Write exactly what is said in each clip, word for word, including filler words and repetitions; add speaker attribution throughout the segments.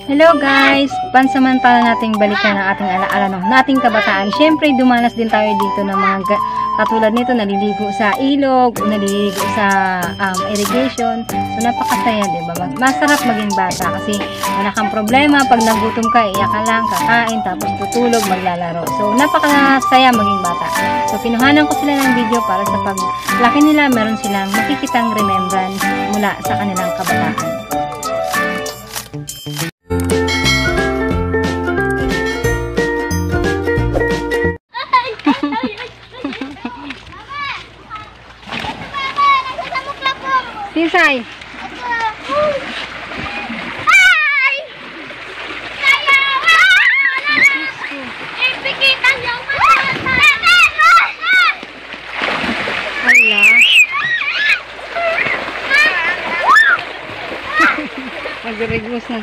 Speaker 1: Hello guys! Pansamantala nating balikan ang ating alaala ng nating kabataan. Siyempre, dumanas din tayo dito ng mga katulad nito, naliligo sa ilog, naliligo sa um, irrigation. So, napakasaya, diba? Masarap maging bata kasi wala kang problema. Pag nagutom ka, iyak ka lang, kakain, tapos tutulog, maglalaro. So, napakasaya maging bata. So, pinuhanan ko sila ng video para sa paglaki nila, meron silang makikitang remembrance mula sa kanilang kabataan. Sisay.
Speaker 2: Hi! Saya. Eh, pikitan yung
Speaker 1: Hala. Mag-reglos na.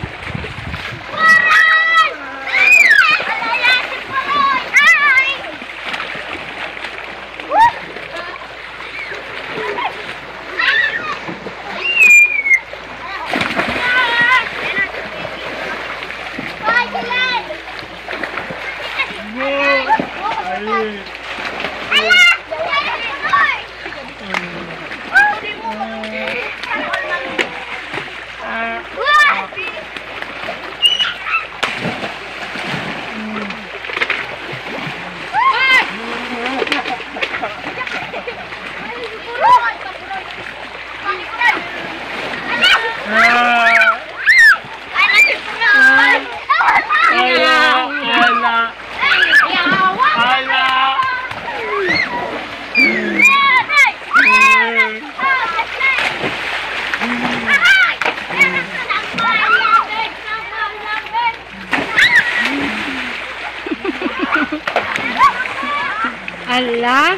Speaker 1: Ala.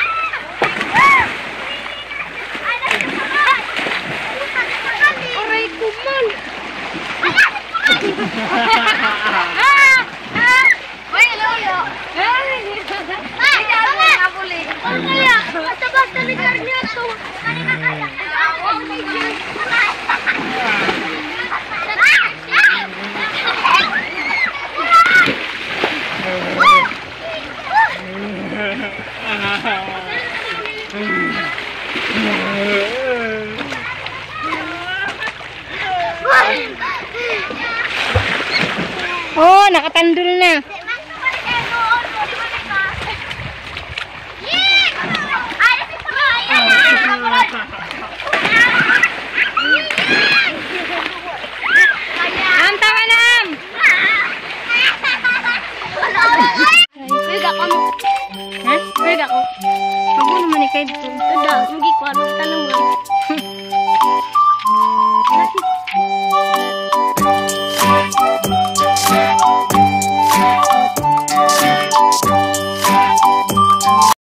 Speaker 1: Aray ko man.
Speaker 2: Uy, lolo. Ay, dami na puli. Kaya, basta-basta ni Carnio to.
Speaker 1: Oh, nakatandul na. Am, tama na, Am.
Speaker 2: Wait ako.
Speaker 1: Ha? Wait ako. Pag mo naman ikay dito.